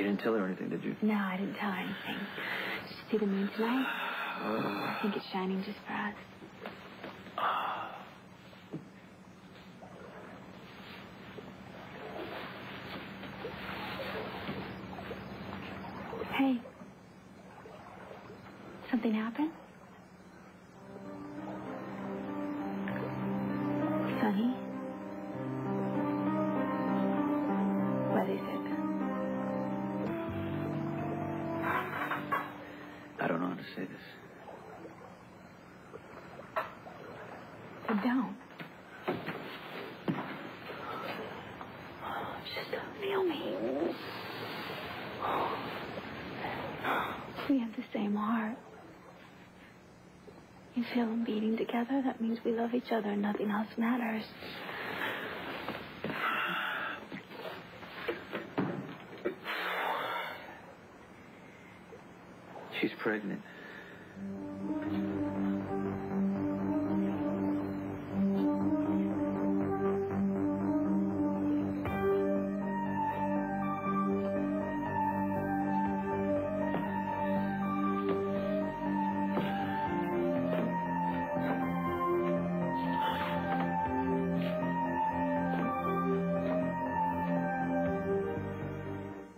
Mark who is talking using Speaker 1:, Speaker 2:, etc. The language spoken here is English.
Speaker 1: You didn't tell her anything, did you?
Speaker 2: No, I didn't tell her anything. Did you see the moon tonight? I think it's shining just for us. Hey. Something happened? Sonny? What is it?
Speaker 1: I don't know how to say this.
Speaker 2: Then don't. Just feel me. We have the same heart. You feel them beating together, that means we love each other and nothing else matters.
Speaker 1: She's pregnant.